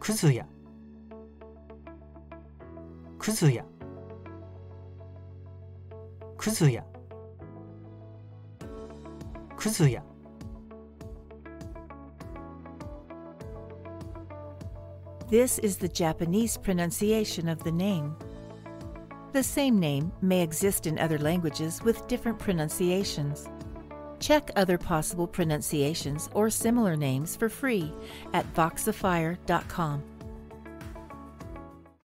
クズヤ、クズヤ、クズヤ、クズヤ。 This is the Japanese pronunciation of the name. The same name may exist in other languages with different pronunciations. Check other possible pronunciations or similar names for free at voxafire.com.